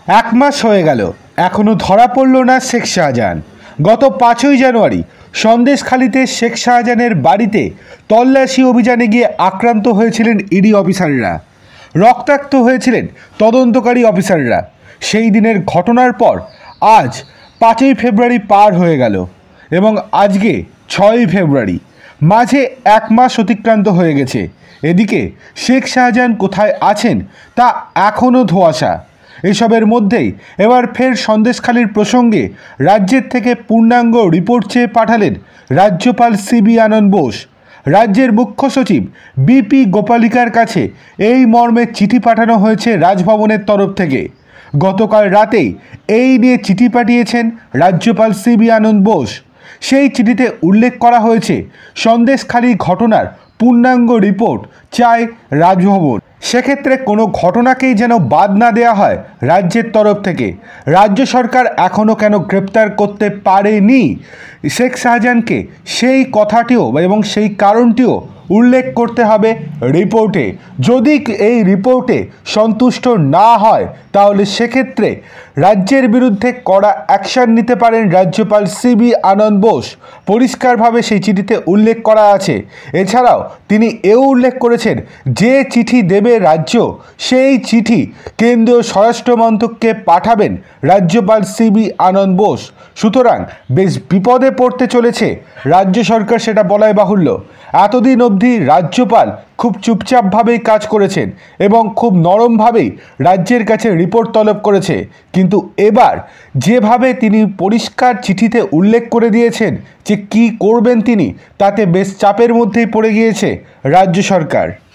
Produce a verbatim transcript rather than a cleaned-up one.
এক মাস হয়ে গেল, এখনও ধরা পড়ল না শেখ শাহজাহান। গত পাঁচই জানুয়ারি সন্দেশখালিতে শেখ শাহজাহানের বাড়িতে তল্লাশি অভিযানে গিয়ে আক্রান্ত হয়েছিলেন ইডি অফিসাররা, রক্তাক্ত হয়েছিলেন তদন্তকারী অফিসাররা। সেই দিনের ঘটনার পর আজ পাঁচই ফেব্রুয়ারি পার হয়ে গেল এবং আজকে ছয়ই ফেব্রুয়ারি, মাঝে এক মাস অতিক্রান্ত হয়ে গেছে। এদিকে শেখ শাহজাহান কোথায় আছেন তা এখনও ধোঁয়াশা। এসবের মধ্যেই এবার ফের সন্দেশখালির প্রসঙ্গে রাজ্যের থেকে পূর্ণাঙ্গ রিপোর্ট চেয়ে পাঠালেন রাজ্যপাল সিবি আনন্দ বোস। রাজ্যের মুখ্য সচিব বিপি গোপালিকার কাছে এই মর্মে চিঠি পাঠানো হয়েছে রাজভবনের তরফ থেকে। গতকাল রাতেই এই নিয়ে চিঠি পাঠিয়েছেন রাজ্যপাল সিবি আনন্দ বোস। সেই চিঠিতে উল্লেখ করা হয়েছে, সন্দেশখালি ঘটনার পূর্ণাঙ্গ রিপোর্ট চায় রাজভবন। সেক্ষেত্রে কোনো ঘটনাকেই যেন বাদ না দেওয়া হয় রাজ্যের তরফ থেকে। রাজ্য সরকার এখনও কেন গ্রেপ্তার করতে পারেনি শেখ শাহজাহানকে, সেই কথাটিও এবং সেই কারণটিও উল্লেখ করতে হবে রিপোর্টে। যদি এই রিপোর্টে সন্তুষ্ট না হয় তাহলে সেক্ষেত্রে রাজ্যের বিরুদ্ধে কড়া অ্যাকশন নিতে পারেন রাজ্যপাল সিবি আনন্দ বোস। পরিষ্কারভাবে সেই চিঠিতে উল্লেখ করা আছে। এছাড়াও তিনি এও উল্লেখ করেছেন, যে চিঠি দেবে রাজ্য, সেই চিঠি কেন্দ্রীয় স্বরাষ্ট্র মন্ত্রককে পাঠাবেন রাজ্যপাল সিবি আনন্দ বোস। সুতরাং বেশ বিপদে পড়তে চলেছে রাজ্য সরকার, সেটা বলাই বাহুল্য। এতদিন অবধি রাজ্যপাল খুব চুপচাপভাবেই কাজ করেছেন এবং খুব নরমভাবেই রাজ্যের কাছে রিপোর্ট তলব করেছে, কিন্তু এবার যেভাবে তিনি পরিষ্কার চিঠিতে উল্লেখ করে দিয়েছেন যে কী করবেন তিনি, তাতে বেশ চাপের মধ্যেই পড়ে গিয়েছে রাজ্য সরকার।